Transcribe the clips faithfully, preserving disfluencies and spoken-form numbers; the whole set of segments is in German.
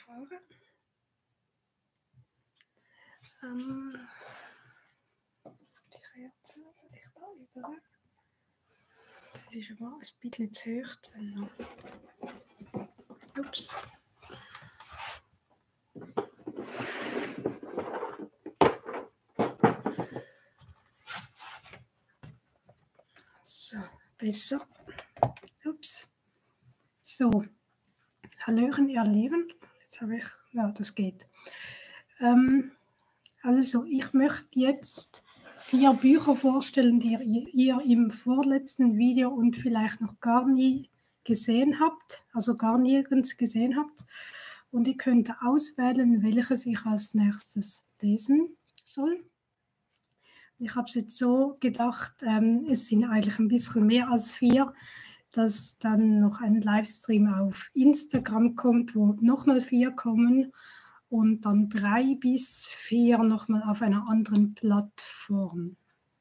Haare. Ähm, die Kerze ich da über. Das ist aber ein bisschen zu hoch. Dann ups. So, besser. Ups. So. Hallöchen, ihr Lieben. Jetzt habe ich, ja, das geht. Ähm, also, ich möchte jetzt vier Bücher vorstellen, die ihr im vorletzten Video und vielleicht noch gar nie gesehen habt, also gar nirgends gesehen habt. Und ihr könnt auswählen, welches ich als nächstes lesen soll. Ich habe es jetzt so gedacht, ähm, es sind eigentlich ein bisschen mehr als vier, dass dann noch ein Livestream auf Instagram kommt, wo nochmal vier kommen und dann drei bis vier nochmal auf einer anderen Plattform.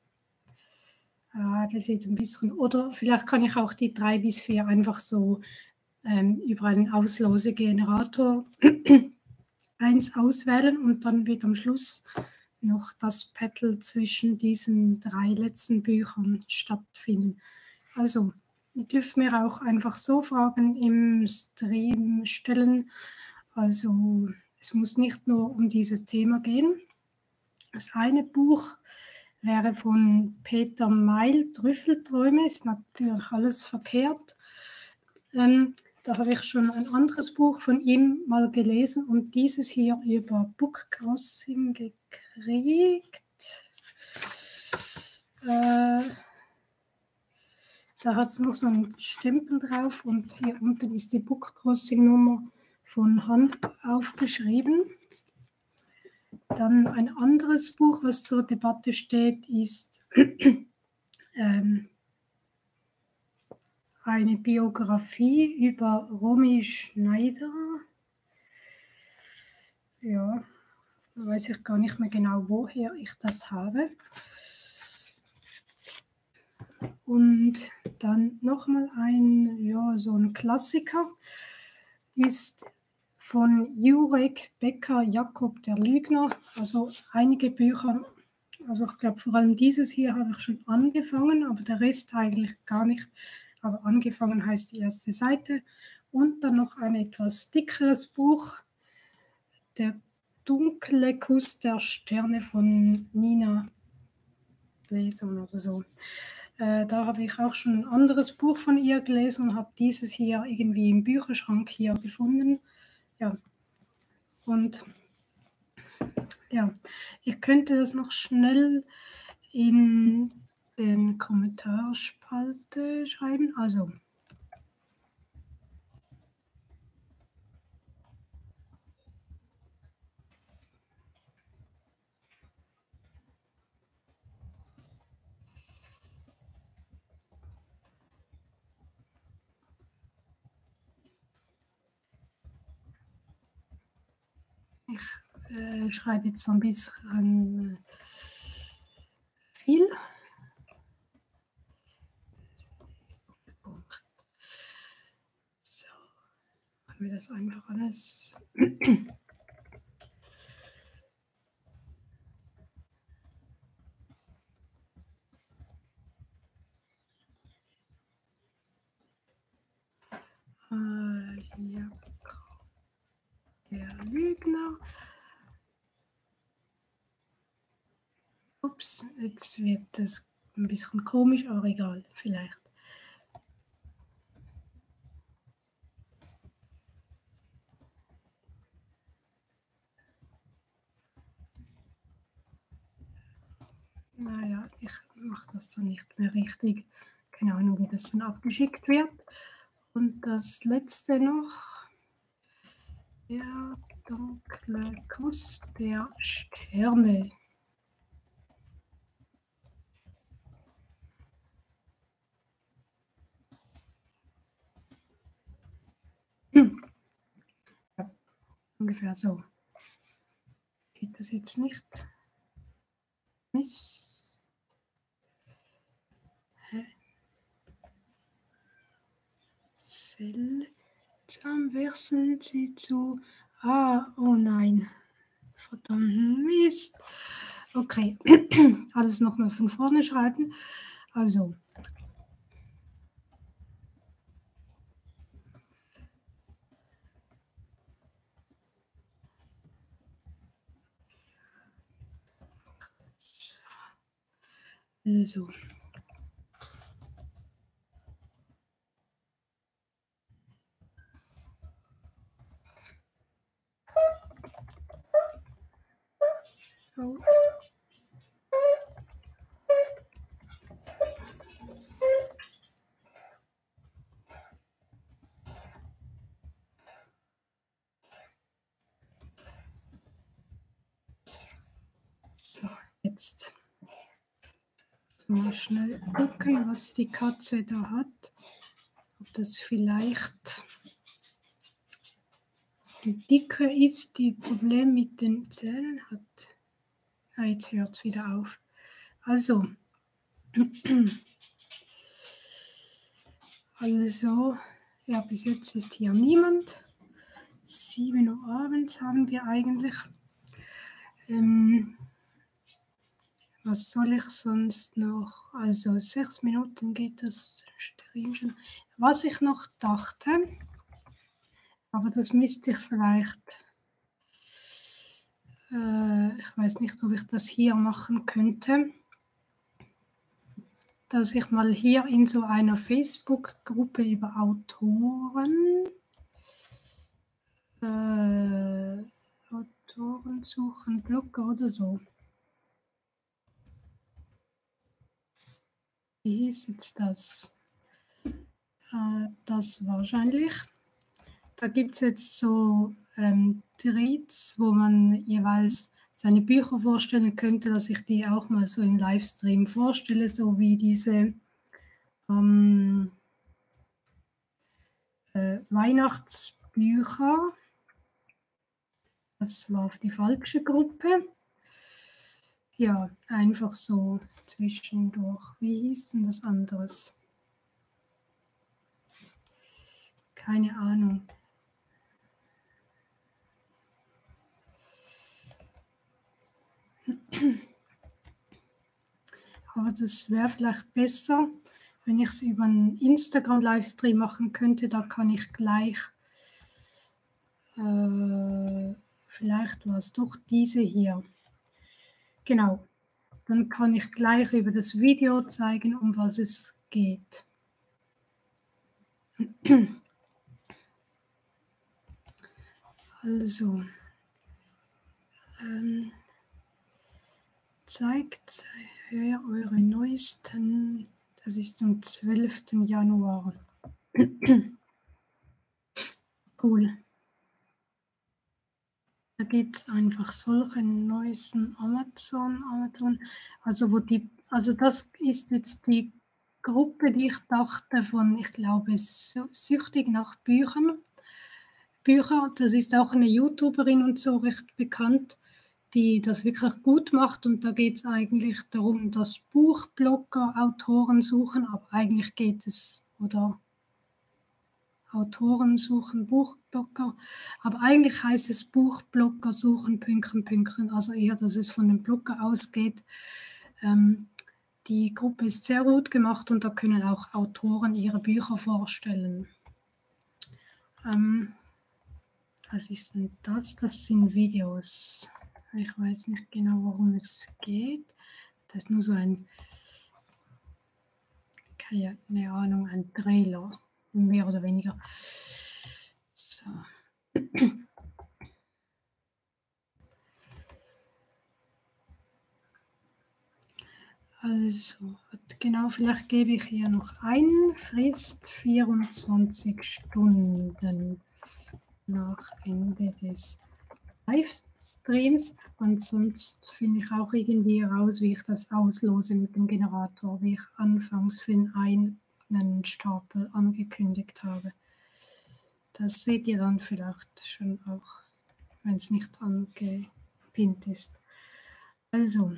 Äh, das sieht ein bisschen, oder vielleicht kann ich auch die drei bis vier einfach so ähm, über einen Auslosegenerator eins auswählen und dann wird am Schluss noch das Battle zwischen diesen drei letzten Büchern stattfinden. Also, ihr dürft mir auch einfach so Fragen im Stream stellen. Also, es muss nicht nur um dieses Thema gehen. Das eine Buch wäre von Peter Meil, Trüffelträume, ist natürlich alles verkehrt. Ähm, da habe ich schon ein anderes Buch von ihm mal gelesen und dieses hier über Bookcrossing gekriegt. Äh, Da hat es noch so einen Stempel drauf und hier unten ist die Bookcrossing-Nummer von Hand aufgeschrieben. Dann ein anderes Buch, was zur Debatte steht, ist ähm, eine Biografie über Romy Schneider. Ja, da weiß ich gar nicht mehr genau, woher ich das habe. Und dann nochmal ein, ja, so ein Klassiker ist von Jurek Becker, Jakob der Lügner. Also einige Bücher, also ich glaube vor allem dieses hier habe ich schon angefangen, aber der Rest eigentlich gar nicht. Aber angefangen heißt die erste Seite. Und dann noch ein etwas dickeres Buch, Der dunkle Kuss der Sterne von Nina Leson oder so. Äh, da habe ich auch schon ein anderes Buch von ihr gelesen und habe dieses hier irgendwie im Bücherschrank hier gefunden. Ja, und ja, ihr könnt das noch schnell in den Kommentarspalte schreiben. Also, ich äh, schreibe jetzt ein bisschen viel. So, machen wir das einfach alles. äh, hier der Lügner. Ups, jetzt wird das ein bisschen komisch, aber egal, vielleicht. Naja, ich mache das dann nicht mehr richtig. Keine Ahnung, wie das dann abgeschickt wird. Und das letzte noch. Der dunkle Kuss der Sterne. Hm. Ja, ungefähr so. Geht das jetzt nicht? Mist. Hä? Seltsam wechseln sie zu Ah, oh nein. Verdammten Mist. Okay, alles nochmal von vorne schreiben. Also. Also. Oh. So, jetzt mal schnell gucken, was die Katze da hat. Ob das vielleicht die Dicke ist, die Problem mit den Zähnen hat. Ah, jetzt hört es wieder auf. Also, also, ja, bis jetzt ist hier niemand. sieben Uhr abends haben wir eigentlich. Ähm, was soll ich sonst noch? Also, sechs Minuten geht das Stream schon. Was ich noch dachte, aber das müsste ich vielleicht, äh, ich weiß nicht, ob ich das hier machen könnte, dass ich mal hier in so einer Facebook-Gruppe über Autoren, äh, Autoren suchen, Blogger oder so. Wie hieß jetzt das? Äh, das wahrscheinlich. Da gibt es jetzt so ähm, Threads, wo man jeweils seine Bücher vorstellen könnte, dass ich die auch mal so im Livestream vorstelle, so wie diese ähm, äh, Weihnachtsbücher. Das war die falsche Gruppe. Ja, einfach so zwischendurch. Wie hieß denn das anderes? Keine Ahnung. Aber das wäre vielleicht besser, wenn ich es über einen Instagram-Livestream machen könnte. Da kann ich gleich, äh, vielleicht war es doch diese hier. Genau, dann kann ich gleich über das Video zeigen, um was es geht. Also, ähm, zeigt her eure neuesten, das ist am zwölften Januar. Cool. Da gibt es einfach solche neuesten Amazon, Amazon, also wo die, also das ist jetzt die Gruppe, die ich dachte von, ich glaube, süchtig nach Büchern. Bücher, das ist auch eine YouTuberin und so recht bekannt, die das wirklich gut macht, und da geht es eigentlich darum, dass Buchblogger Autoren suchen, aber eigentlich geht es, oder Autoren suchen Buchblogger, aber eigentlich heißt es Buchblogger suchen Pünktchen, Pünktchen, also eher, dass es von dem Blogger ausgeht. Ähm, die Gruppe ist sehr gut gemacht und da können auch Autoren ihre Bücher vorstellen. Ähm, was ist denn das? Das sind Videos. Ich weiß nicht genau, worum es geht. Das ist nur so ein, keine Ahnung, ein Trailer, mehr oder weniger. So. Also, genau, vielleicht gebe ich hier noch ein, Frist vierundzwanzig Stunden nach Ende des Livestreams, und sonst finde ich auch irgendwie raus, wie ich das auslose mit dem Generator, wie ich anfangs für den einen Stapel angekündigt habe. Das seht ihr dann vielleicht schon auch, wenn es nicht angepinnt ist. Also,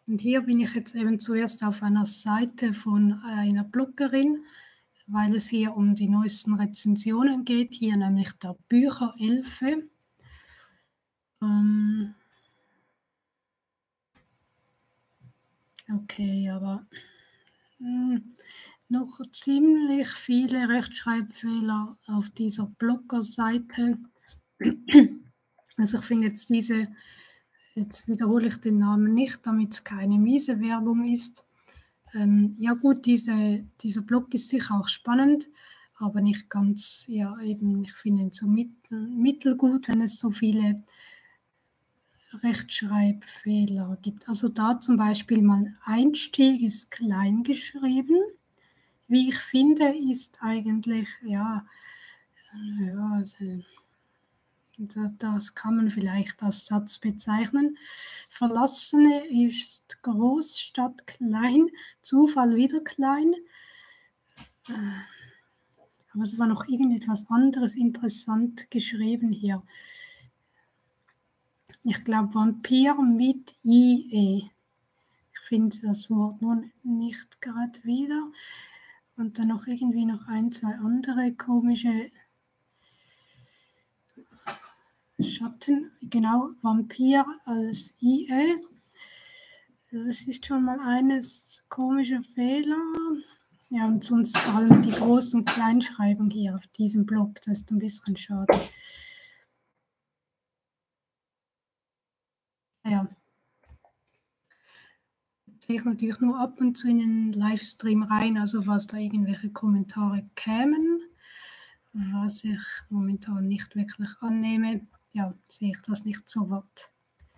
Und hier bin ich jetzt eben zuerst auf einer Seite von einer Bloggerin, weil es hier um die neuesten Rezensionen geht, hier nämlich der Bücherelfe. Ähm okay, aber hm, noch ziemlich viele Rechtschreibfehler auf dieser Bloggerseite. Also ich finde jetzt diese, jetzt wiederhole ich den Namen nicht, damit es keine miese Werbung ist. Ähm, ja gut, diese, dieser Blog ist sicher auch spannend, aber nicht ganz, ja eben, ich finde ihn so mittel, mittelgut, wenn es so viele Rechtschreibfehler gibt. Also da zum Beispiel mal Einstieg ist klein geschrieben. Wie ich finde, ist eigentlich, ja, ja, also, das kann man vielleicht als Satz bezeichnen. Verlassene ist groß statt klein, Zufall wieder klein. Aber es war noch irgendetwas anderes interessant geschrieben hier. Ich glaube Vampir mit I E. Ich finde das Wort nun nicht gerade wieder. Und dann noch irgendwie noch ein, zwei andere komische Schatten. Genau, Vampir als I E. Das ist schon mal eines komische Fehler. Ja, und sonst vor allem die Groß- und Kleinschreibung hier auf diesem Blog, das ist ein bisschen schade. Ja. Jetzt sehe ich natürlich nur ab und zu in den Livestream rein, also falls da irgendwelche Kommentare kämen, was ich momentan nicht wirklich annehme, ja, sehe ich das nicht so weit.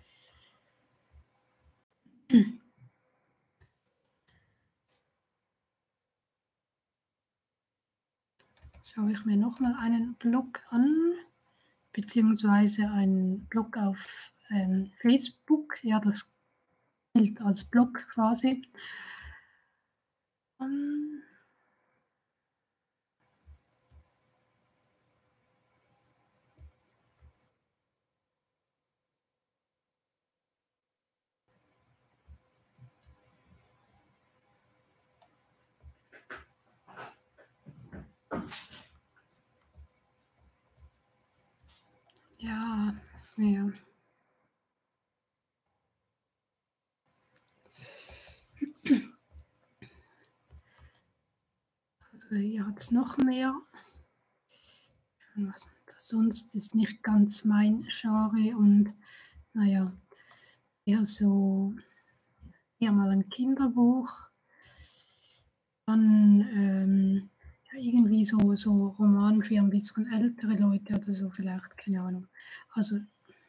Schaue ich mir nochmal einen Blog an, beziehungsweise einen Blog auf ähm, Facebook, ja, das gilt als Blog quasi. Um, ja, ja. Also hier hat es noch mehr. Was, sonst ist nicht ganz mein Genre und naja, eher so, eher mal ein Kinderbuch. Dann ähm, ja, irgendwie so, so Roman für ein bisschen ältere Leute oder so vielleicht, keine Ahnung. Also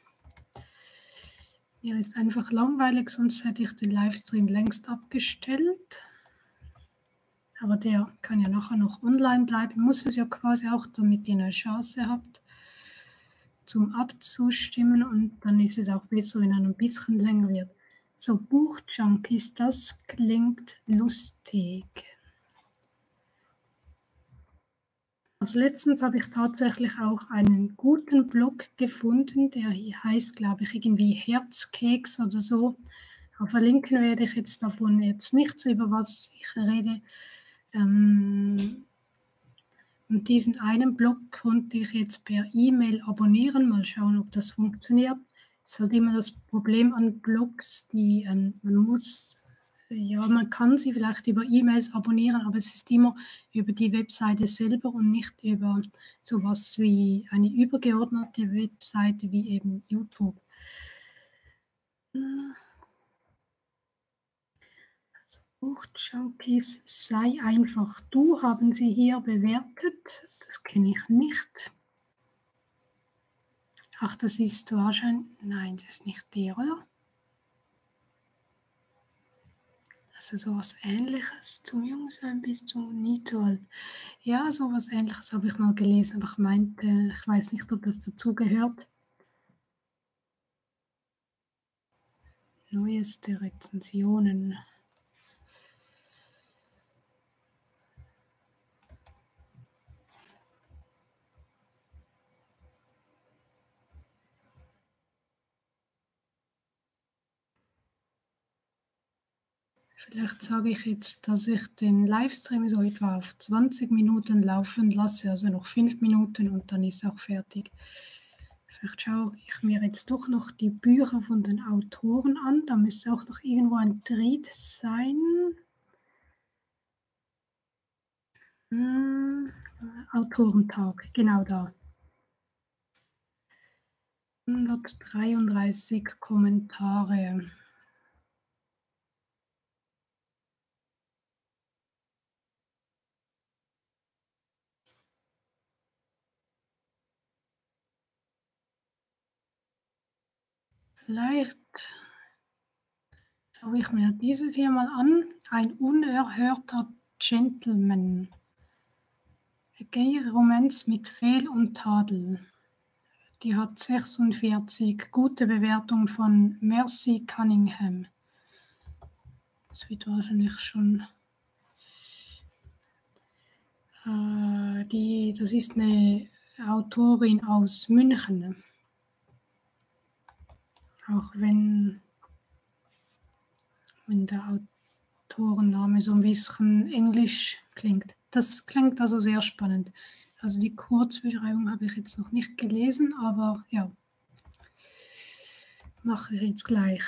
mir ist einfach langweilig, sonst hätte ich den Livestream längst abgestellt. Aber der kann ja nachher noch online bleiben, muss es ja quasi auch, damit ihr eine Chance habt zum Abzustimmen und dann ist es auch besser, wenn er ein bisschen länger wird. So, Buchjunkies, das klingt lustig. Also letztens habe ich tatsächlich auch einen guten Blog gefunden, der hier heißt, glaube ich, irgendwie Herzkeks oder so. Aber verlinken werde ich jetzt davon jetzt nichts, über was ich rede. Ähm, und diesen einen Blog konnte ich jetzt per E-Mail abonnieren, mal schauen, ob das funktioniert. Es ist halt immer das Problem an Blogs, die ähm, man muss, ja, man kann sie vielleicht über E-Mails abonnieren, aber es ist immer über die Webseite selber und nicht über sowas wie eine übergeordnete Webseite wie eben YouTube. Also Buchjunkies, sei einfach du, haben sie hier bewertet. Das kenne ich nicht. Ach, das ist wahrscheinlich, nein, das ist nicht der, oder? Also sowas Ähnliches, zum Jungsein bist du nie zu alt. Ja, sowas Ähnliches habe ich mal gelesen, aber ich meinte, ich weiß nicht, ob das dazugehört. Neueste Rezensionen. Vielleicht sage ich jetzt, dass ich den Livestream so etwa auf zwanzig Minuten laufen lasse, also noch fünf Minuten und dann ist auch fertig. Vielleicht schaue ich mir jetzt doch noch die Bücher von den Autoren an. Da müsste auch noch irgendwo ein Tweet sein. Hm, Autorentag, genau da. hundertdreiunddreißig Kommentare. Vielleicht schaue ich mir dieses hier mal an. Ein unerhörter Gentleman. Gay-Romanz mit Fehl und Tadel. Die hat sechsundvierzig gute Bewertungen von Mercy Cunningham. Das wird wahrscheinlich schon... Äh, die, das ist eine Autorin aus München. Auch wenn, wenn der Autorenname so ein bisschen englisch klingt. Das klingt also sehr spannend. Also die Kurzbeschreibung habe ich jetzt noch nicht gelesen, aber ja, mache ich jetzt gleich.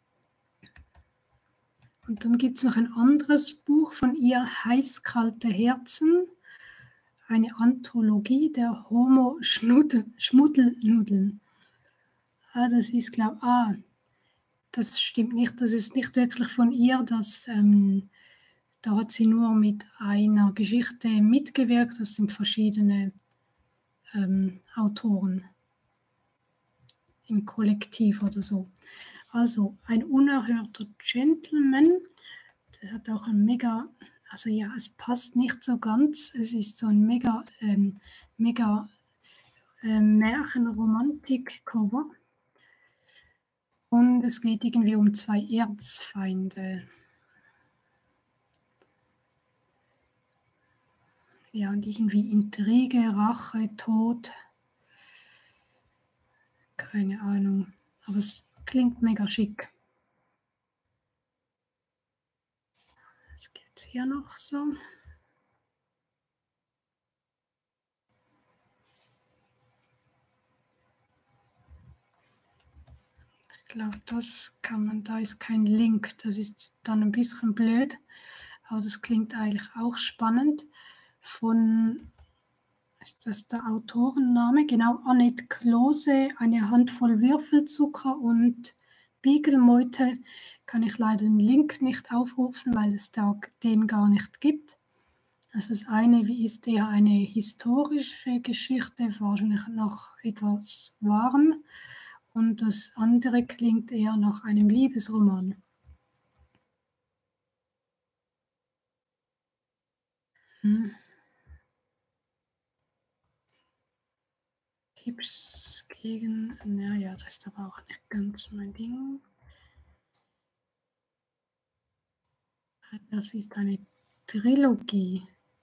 Und dann gibt es noch ein anderes Buch von ihr, Heißkalte Herzen, eine Anthologie der Homo-Schmuddelnudeln. Ah, das ist, glaube ich, ah, das stimmt nicht, das ist nicht wirklich von ihr, das, ähm, da hat sie nur mit einer Geschichte mitgewirkt, das sind verschiedene ähm, Autoren im Kollektiv oder so. Also ein unerhörter Gentleman, der hat auch ein mega, also ja, es passt nicht so ganz, es ist so ein mega, ähm, mega ähm, Märchenromantik-Cover. Und es geht irgendwie um zwei Erzfeinde. Ja, und irgendwie Intrige, Rache, Tod. Keine Ahnung, aber es klingt mega schick. Was gibt es hier noch so? Ich glaube, das kann man, da ist kein Link, das ist dann ein bisschen blöd, aber das klingt eigentlich auch spannend. Von, ist das der Autorenname? Genau, Annette Klose, eine Handvoll Würfelzucker und Beagle-Meute. Kann ich leider den Link nicht aufrufen, weil es da den gar nicht gibt. Also das eine ist eher eine historische Geschichte, wahrscheinlich noch etwas warm. Und das andere klingt eher nach einem Liebesroman. Hm. Tipps gegen, naja, das ist aber auch nicht ganz mein Ding. Das ist eine Trilogie,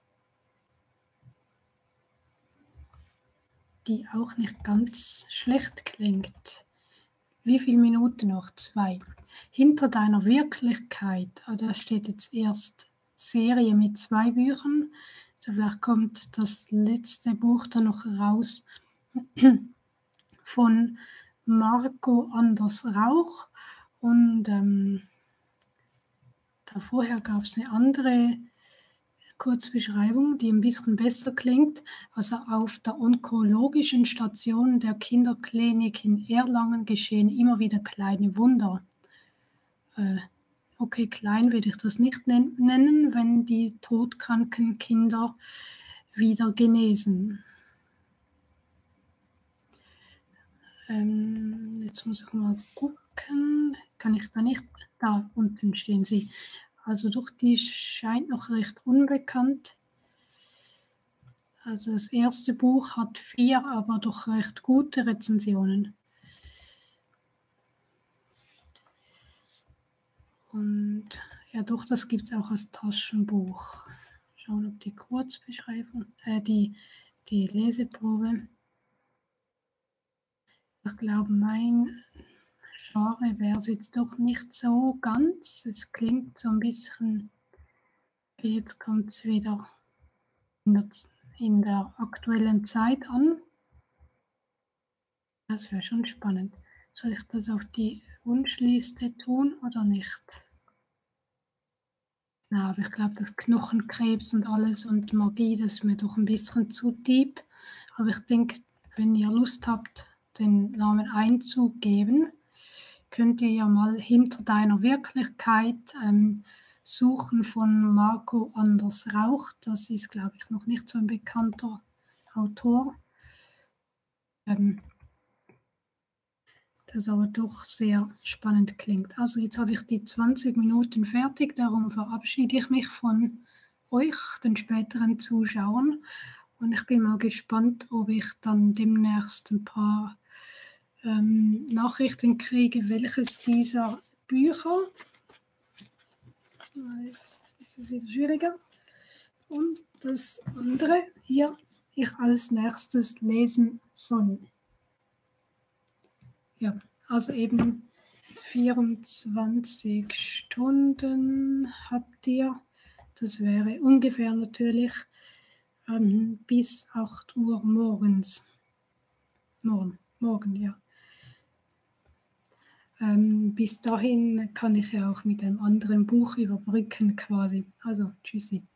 die auch nicht ganz schlecht klingt. Wie viele Minuten noch? Zwei. Hinter deiner Wirklichkeit, also da steht jetzt erst Serie mit zwei Büchern, so vielleicht kommt das letzte Buch dann noch raus von Marco Anders Rauch und ähm, da vorher gab es eine andere Kurzbeschreibung, die ein bisschen besser klingt. Also auf der onkologischen Station der Kinderklinik in Erlangen geschehen immer wieder kleine Wunder. Äh, okay, klein würde ich das nicht nennen, wenn die todkranken Kinder wieder genesen. Ähm, jetzt muss ich mal gucken. Kann ich da nicht? Da unten stehen sie. Also doch, die scheint noch recht unbekannt. Also das erste Buch hat vier, aber doch recht gute Rezensionen. Und ja, doch, das gibt es auch als Taschenbuch. Schauen, ob die Kurzbeschreibung, äh, die, die Leseprobe. Ich glaube, mein Genre wäre es jetzt doch nicht so ganz. Es klingt so ein bisschen, jetzt kommt es wieder in der, in der aktuellen Zeit an. Das wäre schon spannend. Soll ich das auf die Wunschliste tun oder nicht? Na, aber ich glaube, das Knochenkrebs und alles und Magie, das ist mir doch ein bisschen zu deep. Aber ich denke, wenn ihr Lust habt, den Namen einzugeben, könnt ihr ja mal Hinter deiner Wirklichkeit ähm, suchen von Marco Anders Rauch. Das ist, glaube ich, noch nicht so ein bekannter Autor. Ähm, das aber doch sehr spannend klingt. Also jetzt habe ich die zwanzig Minuten fertig, darum verabschiede ich mich von euch, den späteren Zuschauern. Und ich bin mal gespannt, ob ich dann demnächst ein paar ähm, Nachrichten kriege, welches dieser Bücher, jetzt ist es wieder schwieriger, und das andere hier ich als nächstes lesen soll. Ja, also eben vierundzwanzig Stunden habt ihr. Das wäre ungefähr natürlich ähm, bis acht Uhr morgens. Morgen, morgen, ja. Ähm, bis dahin kann ich ja auch mit einem anderen Buch überbrücken quasi. Also, tschüssi.